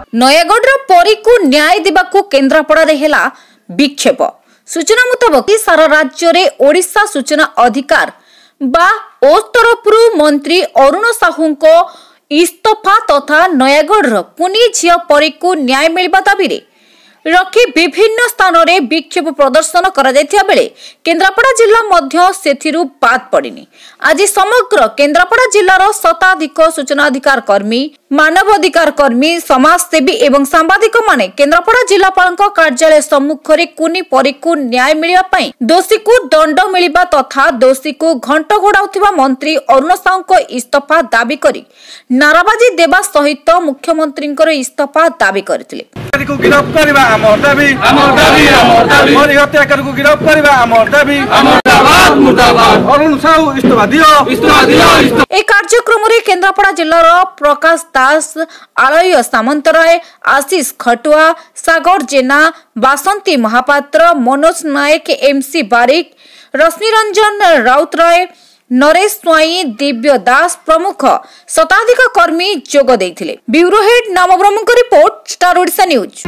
नयागढ़ परी को न्याय देवाकू केन्द्रापड़ा रे हेला विक्षेप। सूचना मुताबक सारा राज्य रे ओडिशा सूचना अधिकार बा ओस तरफरु मंत्री अरुण साहू को इस्तीफा तथा नयागढ़ कुनी झिया परी को न्याय मिलबा दाबी रे रखी विभिन्न स्थान रे विक्षोभ प्रदर्शन करा जायथिया बेले केन्द्रापड़ा जिला मध्य सेथिरु बाद पड़िनी। आज समग्र केन्द्रापड़ा जिलार शताधिक सूचना अधिकार कर्मी, मानवाधिकार कर्मी, समाजसेवी एवं सांबादिक माने केन्द्रापड़ा जिलापाल कार्यालय सम्मुख रे कुनी परी को न्याय मिलिबा पई दोषी को दंड मिलिबा तथा दोषी को घंट घोड़ाउथिबा मंत्री अरुण साहू को इस्तीफा दाबी करी नाराबाजी देबा सहित मुख्यमंत्री इस्तीफा दाबी करथिले। को गिरफ्त करबा हमर दाबी मोरी हत्याकर को गिरफ्त करबा हमर दाबी मुर्दाबाद अरुण साहू इस्तीफा दियो। ए कार्यक्रम रे केन्द्रापड़ा जिल्लार प्रकाश दास, आलय सामंतराय, आशीष खटुआ, सागर जेना, बासंती महापात्र, मनोज नायक, एमसी बारिक, रश्मिरंजन राउतराय, नरेश स्वाई, दिव्य दास प्रमुख शताधिक कर्मी जोग देथिले। ब्यूरो हेड नामब्रह्म को रिपोर्ट, स्टार ओडिशा न्यूज।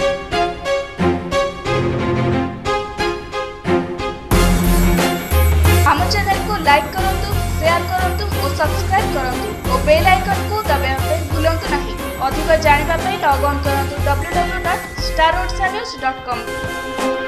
हम चैनल को लाइक करंतु, शेयर करंतु और सब्सक्राइब करंतु और बेल आइकन को दबाइबा भूलंतु नहीं। अधिक जानिबा पई लॉग ऑन करंतु www.starodishanews.com।